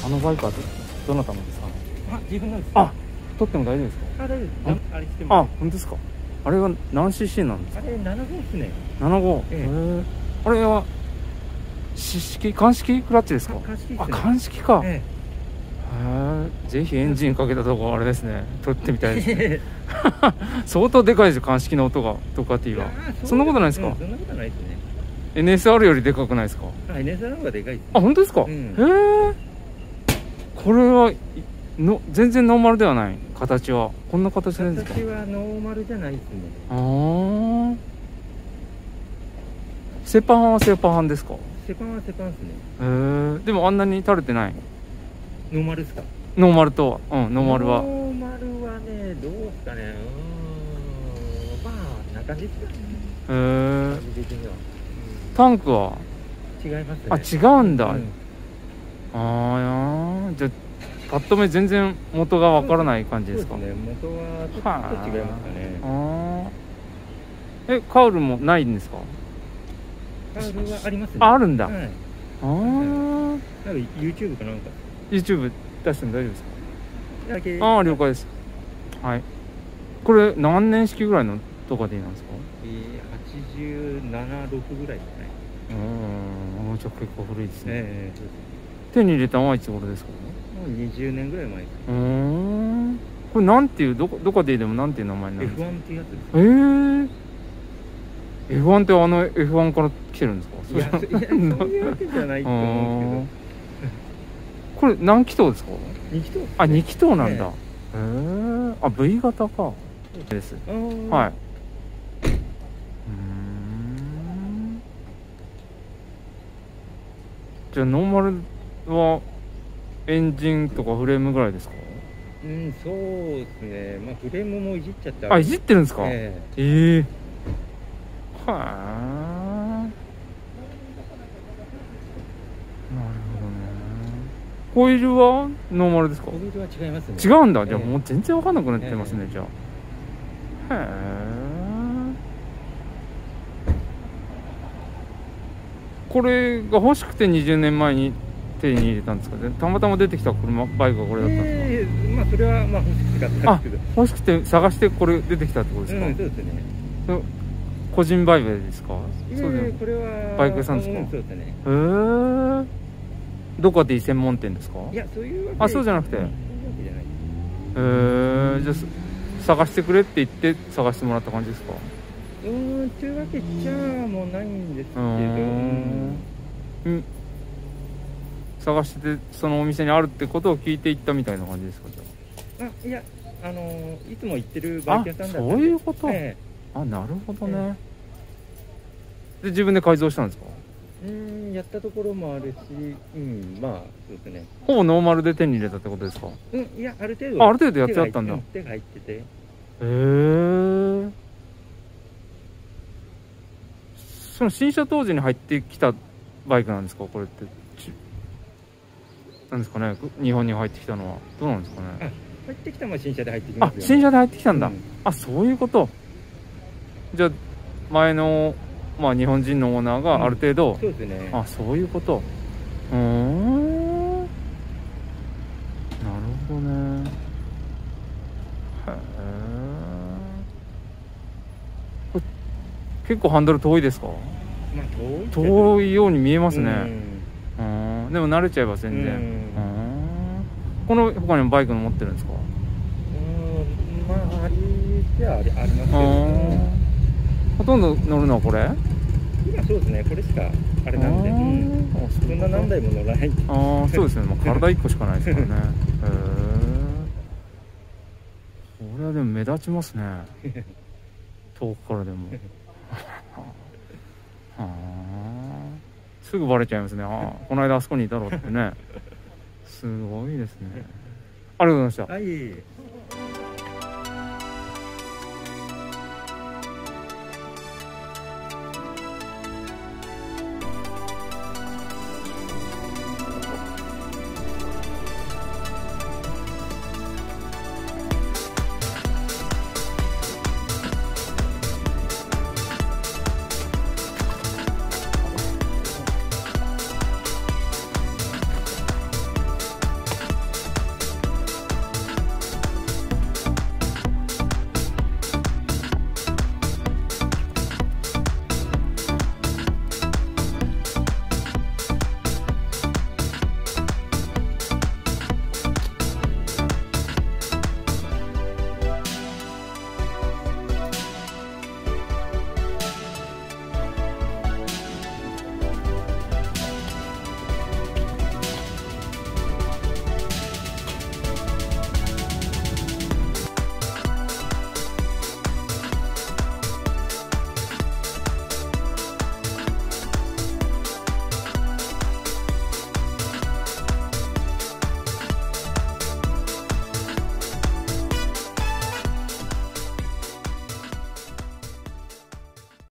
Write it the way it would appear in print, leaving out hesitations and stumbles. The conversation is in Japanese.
あのバイクはどなたのですかね。 あ、自分のです。 あ、撮っても大丈夫ですか。 あ、大丈夫です。あれしても。 あ、本当ですか。あれは何 cc なんですか。 あれ7号ですね。 7号。あれは鑑識クラッチですか。 鑑識ですね。 あ、鑑識か。ぜひエンジンかけたとこあれですね、撮ってみたいですね。相当でかいですよ、鑑識の音が、ドカティは。そんなことないですか。 そんなことないですね。 NSR よりでかくないですか。 NSR の方がでかいです。 あ、本当ですか。へえ。これは全然ノーマルではない。形はこんな形なんですか。 形はノーマルじゃないですね。 ああ。セパハンはセパハンですか。 セパンはセパンですね。 へえ。でもあんなに垂れてない。 ノーマルですか。 ノーマルとは、ノーマルは。 ノーマルはね、どうですかね。まあ、な感じですかね。 へえ。タンクは違いますね。 あ、違うんだ。じゃあパッと目全然元がわからない感じですか。 そうですね。元はちょっと違いますかね。 カウルもないんですか。 カウルはありますね。 あるんだ。 なんか YouTube かなんか。 YouTube 出しても大丈夫ですか。 ああ、 了解です。はい。これ何年式ぐらいのとかでいいなんですか。 87、6ぐらいですね。 じゃあ結構古いですね。手に入れたのはいつ頃ですか。 もう20年ぐらい前です。 これなんていう、どこででもなんていう名前になるんですか。 F1 っていうやつです。 F1 ってF1 から来てるんですか。 いや、そういうわけじゃないと思うんですけど。これ何気筒ですか。 2気筒。 あ、2気筒なんだ。V 型か。です。はい。じゃあノーマルはエンジンとかフレームぐらいですか。 そうですね。まあフレームもいじっちゃって。 あ、いじってるんですか。はあ。なるほどね。ホイールはノーマルですか。 ホイールは違いますね。 違うんだ。じゃあもう全然わかんなくなってますね。じゃあ。へえ。これが欲しくて20年前に手に入れたんですかね。たまたま出てきたバイクがこれだったんですか。 まあそれはまあ欲しかったんですけど。 欲しくて探してこれ出てきたってことですか。 そうですね。 個人売買ですか。 そうです。これはバイク屋さんですか。 そうですね。 へえ。どこで専門店ですか。 いや、そういうわけ。 あ、そうじゃなくて。 そういうわけじゃない。 じゃあ探してくれって言って探してもらった感じですか。 というわけじゃもうないんですけど。 探しててそのお店にあるってことを聞いていったみたいな感じですか。じゃあ、いや、いつも行ってるバイク屋さんだったんで。 そういうこと。なるほどね。で自分で改造したんですか。 やったところもあるし、まあそうですね。 ほぼノーマルで手に入れたってことですか。 いや、ある程度やってあったんだ。 手が入ってて。 その新車当時に入ってきたバイクなんですか。これってなんですかね。日本に入ってきたのはどうなんですかね。 入ってきたのは新車で入ってきますよね。 新車で入ってきたんだ。そういうこと。じゃあ前の日本人のオーナーがある程度、 そうですね。 そういうこと。なるほどね。結構ハンドル遠いですか。遠いように見えますね。でも慣れちゃえば全然。この他にもバイクの持ってるんですか。 まあありますけど、 ほとんど乗るのはこれ。 今そうですね。これしかあれなんで、そんな何台も乗らない。 そうですね。体1個しかないですからね。これはでも目立ちますね。遠くからでも。すぐバレちゃいますね。この間あそこにいたろってね。すごいですね。ありがとうございました。